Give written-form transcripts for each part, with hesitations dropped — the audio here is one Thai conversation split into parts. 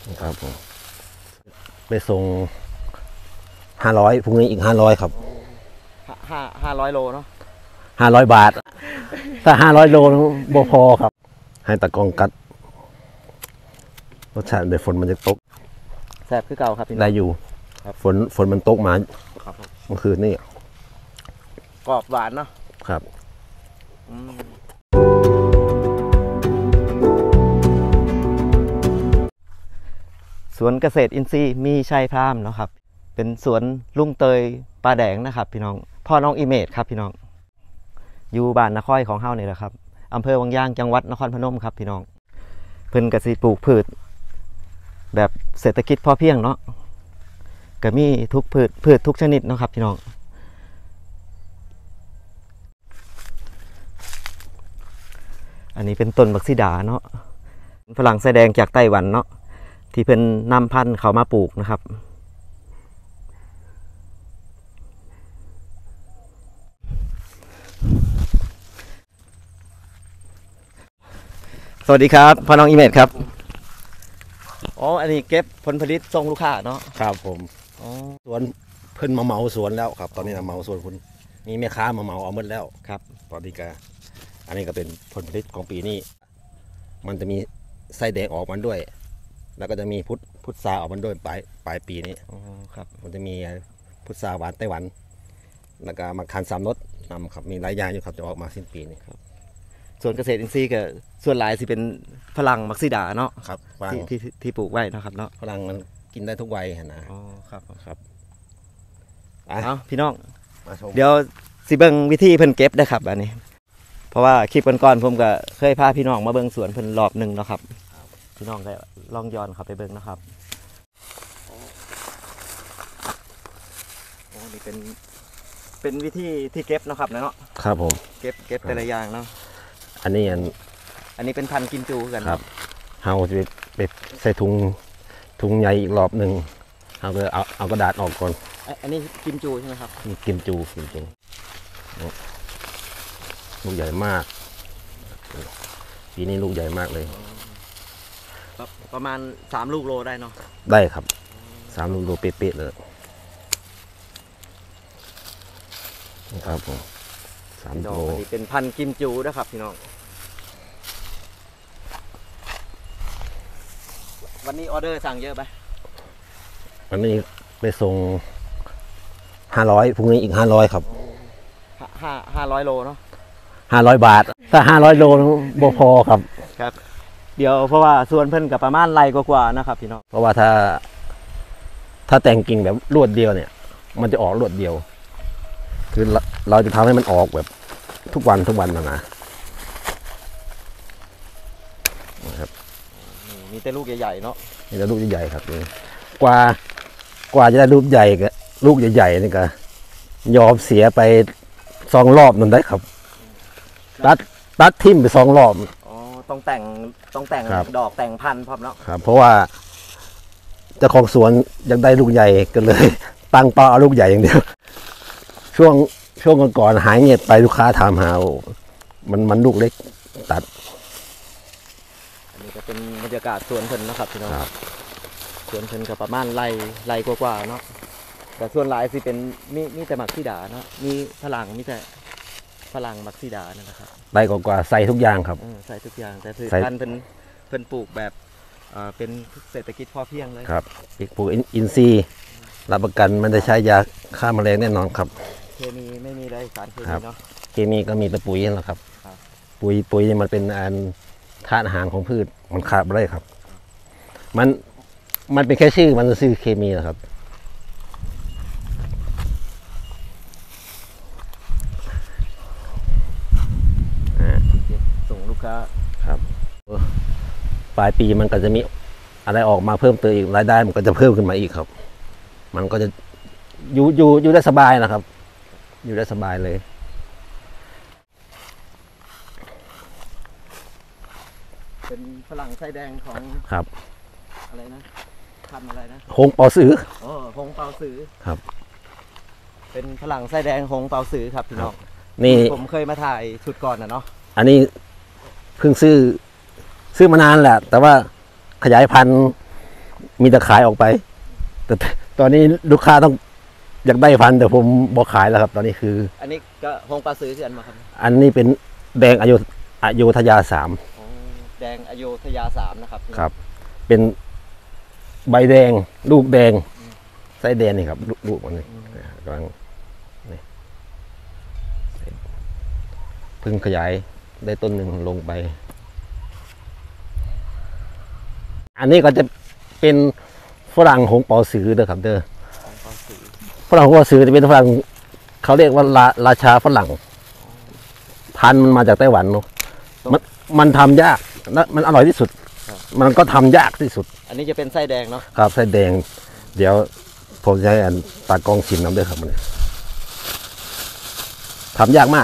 ครับผมไปส่ง500พรุ่งนี้อีก500ครับ 500 โลเนาะ 500 บาทถ้า500 โลบ่พอครับให้ตะกองกัดรสชาติเดี๋ยวฝนมันจะตกแซ่บคือเก่าครับได้อยู่ฝนมันตกมาเมื่อคืนนี่กรอบหวานเนาะครับสวนเกษตรอินทรีย์มีชัยพรามเนาะครับเป็นสวนลุงเตยปลาแดงนะครับพี่น้องพ่อน้องอิเมจครับพี่น้องอยู่บ้านนครของเฮานี่แหละครับอำเภอวังย่างจังหวัดนครพนมครับพี่น้องเพิ่นกสิปลูกพืชแบบเศรษฐกิจพอเพียงเนาะก็มีทุกพืชทุกชนิดเนาะครับพี่น้องอันนี้เป็นต้นบักซิดาเนาะฝรั่งแสดงจากไต้หวันเนาะที่เพิ่นนำพันธุ์เขามาปลูกนะครับสวัสดีครับพ่อน้องอิเมจครับอ๋ออันนี้เก็บผลผลิตส่งลูกค้าเนาะครับผมสวนเพิ่นมาเหมาสวนแล้วครับตอนนี้เหมาสวนคุณมีแม่ค้ามาเหมาเอาหมดแล้วครับตอนนี้ก็อันนี้ก็เป็นผลผลิตของปีนี้มันจะมีไส้แดงออกมันด้วยแล้วก็จะมีพุทราออกมันด้วยปลายปีนี้ครับมันจะมีพุทราหวานไต้หวันแล้วก็มะขามสามรสนำครับมีหลายอย่างอยู่ครับจะออกมาสิ้นปีนี้ครับส่วนเกษตรอินทรีย์ก็ส่วนหลายสิเป็นฝรั่งมักซิดาเนาะครับที่ปลูกไว้นะครับเนาะฝรั่งมันกินได้ทุกวัยนะอ๋อครับเอาพี่น้องเดี๋ยวสิเบิ่งวิธีเพิ่นเก็บได้ครับอันนี้เพราะว่าคลิปก่อนๆผมก็เคยพาพี่น้องมาเบิ่งสวนเพิ่นรอบหนึ่งเนาะครับพี่น้องก็ลองย้อนเข้าไปเบิ่งนะครับโอ้นี่เป็นวิธีที่เก็บเนาะครับเนาะครับผมเก็บแต่ละอย่างเนาะอันนี้เป็นพันธุ์กิมจูกันครับเฮาจะไปใส่ถุงใหญ่อีกรอบหนึ่งเอาไปเอากระดาษออกก่อนอันนี้กิมจูใช่ไหมครับนี่กิมจูลูกใหญ่มากปีนี้ลูกใหญ่มากเลยประมาณ3 ลูกโลได้เนาะได้ครับ3 ลูกโลเป๊ะๆเลยครับผม3 โลนี่เป็นพันธุ์กิมจูนะครับพี่น้องวันนี้ออเดอร์สั่งเยอะไหมวันนี้ไปส่ง500พรุ่งนี้อีก500ครับ 500 โลเนาะ 500 บาทถ้า500 โลบ่พอครับครับเดี๋ยวเพราะว่าส่วนเพิ่นกับประมาณไร่กว่าๆนะครับพี่น้องเพราะว่าถ้าแต่งกิ่งแบบรวดเดียวเนี่ยมันจะออกรวดเดียวคือเราจะทำให้มันออกแบบทุกวันนะครับมีแต่ลูกใหญ่ๆเนาะมีแต่ลูกใหญ่ๆครับกว่าจะได้ลูกใหญ่กับลูกใหญ่ๆนี่ก็ยอมเสียไป2 รอบนั่นได้ครับตัดทิ่มไป2 รอบอ๋อต้องแต่งดอกแต่งพันธุ์พร้อมเนาะครับเพราะว่าเจ้าของสวนอยากได้ลูกใหญ่กันเลยตั้งเป้าเอาลูกใหญ่อย่างเดียวช่วงก่อนหายเงียบไปลูกค้าถามหามันลูกเล็กตัดอันนี้ก็เป็นบรรยากาศสวนเพิ่นนะครับพี่น้องสวนเพิ่นกับประมาณไร่กว่าๆเนาะแต่ส่วนหลายสิเป็นมีแต่มักซิดาเนาะมีฝรั่งมีแต่ฝรั่งมักซิดานั่นนะครับไร่กว่าใส่ทุกอย่างครับใส่ทุกอย่างแต่พืชพันธุ์เพิ่นปลูกแบบเป็นเศรษฐกิจพอเพียงเลยครับปลูกอินทรีย์รับประกันมันจะใช้ยาฆ่าแมลงแน่นอนครับเคมีไม่มีเลยสารเคมีเนาะเคมีก็มีแต่ปุ๋ยนั่นแหละครับปุ๋ยมันเป็นธาตุอาหารของพืชมันขาดไม่ได้ครับมันเป็นแค่ชื่อมันชื่อเคมีนะครับส่งลูกค้าครับปลายปีมันก็จะมีอะไรออกมาเพิ่มเติมอีกรายได้มันก็จะเพิ่มขึ้นมาอีกครับมันก็จะอยู่ได้สบายนะครับอยู่ได้สบายเลยเป็นฝรั่งไส้แดงของครับอะไรนะทำอะไรนะหงเปาสือหงเปาสือครับเป็นฝรั่งไส้แดงหงเปาสือครับพี่น้องนี่ผมเคยมาถ่ายชุดก่อนนะเนาะอันนี้เพิ่งซื้อมานานแหละแต่ว่าขยายพันธุ์มีแต่ขายออกไป แต่ตอนนี้ลูกค้าต้องอยากได้พันธุ์แต่ผมบอกขายแล้วครับ ตอนนี้คืออันนี้ก็หงปลาซื้อที่อันมาครับอันนี้เป็นแดงอโยธยา3 อ๋อแดงอโยธยา3นะครับครับ เป็นใบแดงลูกแดงไส้แดงนี่ครับลูกมันนี่กำลังนี่เพิ่งขยายได้ต้นหนึ่งลงไป อันนี้ก็จะเป็นฝรั่งหงเปาสือเด้อครับเด้อหงปลาซื้อฝรั่งหงเปาสือจะเป็นฝรั่งเขาเรียกว่าราชาฝรั่ง พันธุ์มันมาจากไต้หวันเนาะมันทำยากและมันอร่อยที่สุด มันก็ทำยากที่สุดอันนี้จะเป็นไส้แดงเนาะครับไส้แดง เดี๋ยวผมจะให้อันตากล้องชิมน้ำด้วยครับมันทำยากมาก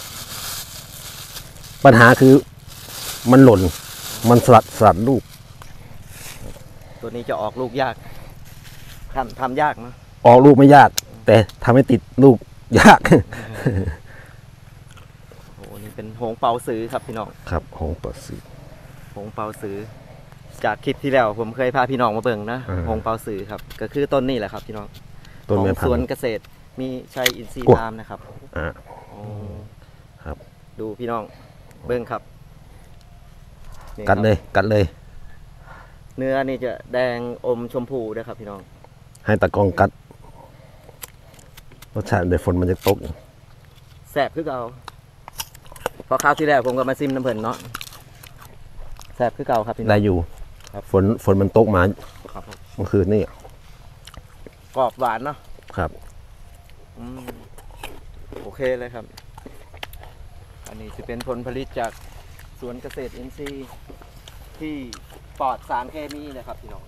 ปัญหาคือมันหล่น มันสลัดลูกตัวนี้จะออกลูกยากทำยากเนาะออกลูกไม่ยาก แต่ทำให้ติดลูกยากโอ้โหนี่เป็นหงเปาซื้อครับพี่น้องครับหงเปาสือหงเปาซื้อจากคลิปที่แล้วผมเคยพาพี่น้องมาเบิ่งนะ หงเปาซื้อครับก็คือต้นนี้แหละครับพี่น้องต้นของแม่พันสวนธุ์เกษตรมีชัยอินทรีย์กวฟาร์มนะครับอ่าอ๋อครับดูพี่น้องเบิ่งครับนี่กัดครับเลยกัดเลยเนื้อนี่จะแดงอมชมพูด้วยครับพี่น้องให้ตากล้องกัดรสชาติเดี๋ยวฝนมันจะตกแซ่บคือเก่าเพอคราวที่แล้วผมก็มาซิมน้ำเพิ่นเนาะแซ่บคือเก่าครับพี่น้ได้องอยู่ครับฝนมันตกมาครับผมเมื่อคืนนี่กรอบหวานเนาะครับอืมโอเคเลยครับ อันนี้จะเป็นผลผลิตจากสวนเกษตรอินทรีย์ที่ปลอดสารเคมีเลยครับพี่น้อง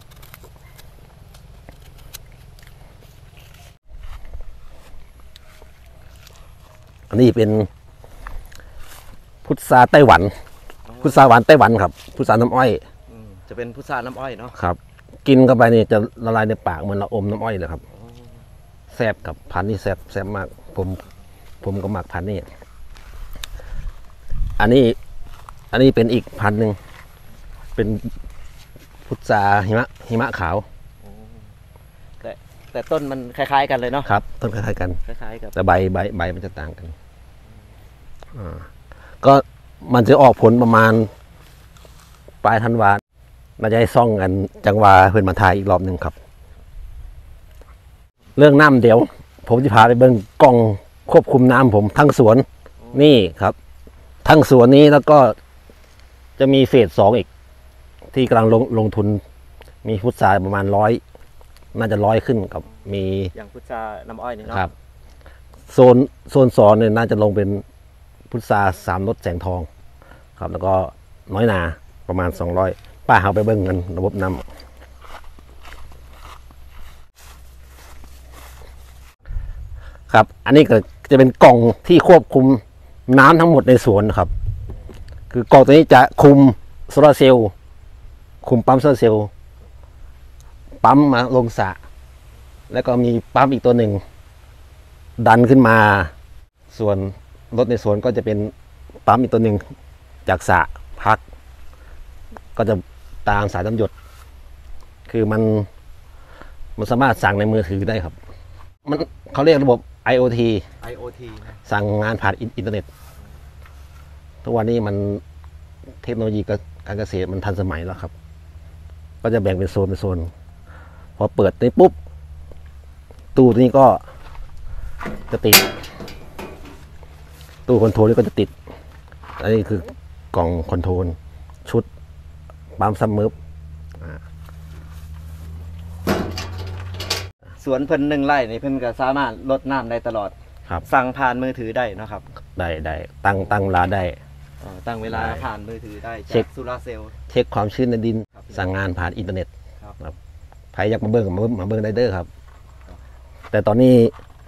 อันนี้เป็นพุทราไต้หวัน พุทราหวานไต้หวันครับ พุทราน้ำอ้อยจะเป็นพุทราน้ำอ้อยเนาะครับ กินเข้าไปนี่จะละลายในปากเหมือนเราอมน้ำอ้อยเลยครับแซ่บกับพันธุ์นี่แซ่บมาก ผมก็หมักพันธุ์นี่อันนี้เป็นอีกพันธุ์หนึ่งเป็นพุทราหิมะขาวแต่ต้นมันคล้ายๆกันเลยเนาะครับต้นคล้ายๆกันคล้ายๆกับแต่ใบมันจะต่างกันก็มันจะออกผลประมาณปลายธันวาน่าจะให้ซ่องกันจังหวาเพื่อนมาทายอีกรอบหนึ่งครับ เรื่องน้ำเดี๋ยว ผมจะพาไปเบิ่งกล้องควบคุมน้ำผมทั้งสวนนี่ครับ ทั้งสวนนี้แล้วก็จะมีเฟส2อีก ที่กำลังลงทุน มีพุทราประมาณ100น่าจะ100ขึ้นกับมีอย่างพุทราน้ำอ้อยนี่เนาะครับโซนสอนเนี่ยน่าจะลงเป็นพุทรา3 รสแสงทองครับ แล้วก็น้อยนาประมาณ200ป้าเอาไปเบิ้งกันระบบน้ำครับ อันนี้ก็จะเป็นกล่องที่ควบคุมน้ำทั้งหมดในสวนครับ คือกล่องตัวนี้จะคุมโซลาร์เซลล์คุมปั๊มโซลาร์เซลล์ปั๊มมาลงสระแล้วก็มีปั๊มอีกตัวหนึ่งดันขึ้นมา ส่วนรถในสวนก็จะเป็นปั๊มอีกตัวหนึ่งจากสระพัก ก็จะตามสายน้ำหยด คือมันสามารถสั่งในมือถือได้ครับ มันเขาเรียกระบบ IoT IoT นะสั่งงานผ่านอินเทอร์เน็ต ทุกวันนี้มันเทคโนโลยีการเกษตรมันทันสมัยแล้วครับ ก็จะแบ่งเป็นโซนพอเปิดนี้ปุ๊บ ตู้ตัวนี้ก็จะติด ตู้คอนโทรลนี่ก็จะติด อันนี้คือกล่องคอนโทรลชุดปั๊มซัมเมอร์สวนเพิ่น1 ไร่นี่เพิ่นก็สามารถลดน้ำได้ตลอดครับสั่งผ่านมือถือได้เนาะครับได้ตั้งเวลาได้ตั้งเวลาได้ผ่านมือถือได้เช็จากคโซลาร์เซลล์เช็คความชื้นในดินครับสั่งงานผ่านอินเทอร์เน็ตครับใครอยากมาเบิ้งมาเบิ้งได้เด้อครับ แต่ตอนนี้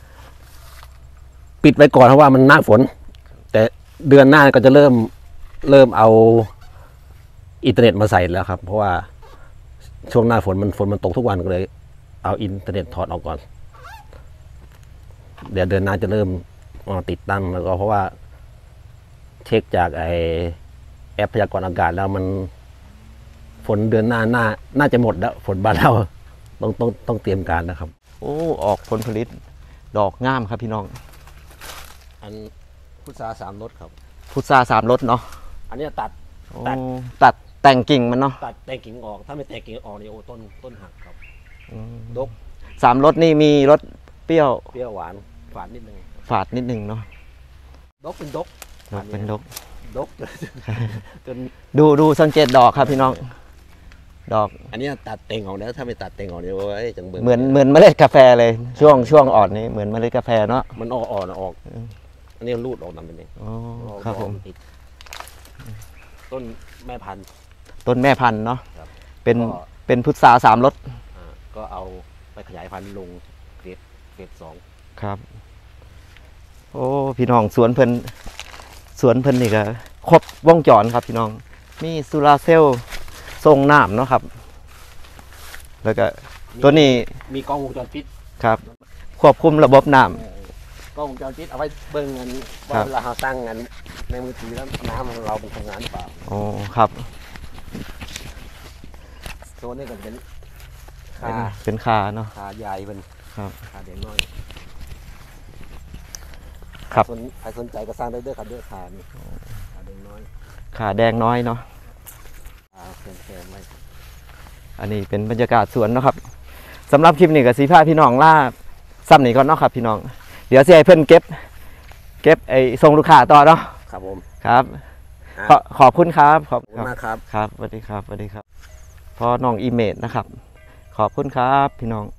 ปิดไว้ก่อนเพราะว่ามันหน้าฝน แต่เดือนหน้าก็จะเริ่มเอาอินเทอร์เน็ตมาใส่แล้วครับ เพราะว่าช่วงหน้าฝนมันตกทุกวันก็เลย เอาอินเทอร์เน็ตถอดออกก่อน เดี๋ยวเดือนหน้าจะเริ่มมาติดตั้งแล้วก็เพราะว่า เช็คจากแอปพยากรณ์อากาศแล้วมันฝฝนเดือนหน้าน่าจะหมดแล้วฝนบ้านเราต้องเตรียมการนะครับโอ้ออกผลผลิตดอกงามครับพี่น้องอันพุทรา3 รสครับพุทรา3 รสเนาะอันนี้ตัดตัดแต่งกิ่งมันเนาะตัดแต่งกิ่งออกถ้าไม่แต่งกิ่งออกนี่โอ้ต้นหักครับดก 3 รสนี่มีรสเปรี้ยวหวานฝาดนิดนึงฝาดนิดนึงเนาะดกเป็นดกเป็นดกดกจนดูสังเกตดอกครับพี่น้อง ดอกอันนี้ตัดเต่งออกแล้วถ้าไม่ตัดเต่งออกเนี่ยโอ้ยจังเบิ่งเหมือนเมล็ดกาแฟเลยช่วงอ่อนนี้เหมือนเมล็ดกาแฟเนาะมันออกอันนี้รูดออกนำเป็นเองอ๋อครับผมติดต้นแม่พันธุ์ต้นแม่พันธุ์เนาะครับเป็นพุทรา3 รสก็เอาไปขยายพันธุ์ลงเฟส 2 ครับ โอ้พี่น้องสวนเพิ่นนี่ก็ครบวงจรครับพี่น้องมีโซลาร์เซลล์ส่งน้ำเนาะครับ แล้วก็ตัวนี้มีกล้องวงจรปิดครับ ควบคุมระบบน้ำกล้องวงจรปิดเอาไว้เบิ่งเงินครัว่าบเวลาเราตั้งเงินในมือถือแล้วน้ำของเราเป็นทำงานหรือเปล่าโอ้ครับโซนนี้ก็เป็นคาเป็นคาเนาะคาใหญ่เป็นครับคาแดงน้อยครับใครสนใจก็สร้างได้เด้อครับเด้อคานี่คาแดงน้อยขาแดงน้อยเนาะแฟนไว้อันนี้เป็นบรรยากาศสวนเนาะครับสำหรับคลิปนี้กับสีผ้าพี่น้องล่าซ้ำนี่ก่อนเนาะครับพี่น้อง เดี๋ยวสิให้เพิ่นเก็บไอ้ส่งลูกค้าต่อเนาะครับผมครับครับขอบคุณครับขอบขอบคุณมากครับครับสวัสดีครับสวัสดีครับพอน้องอีเมจนะครับ ขอบคุณครับพี่น้อง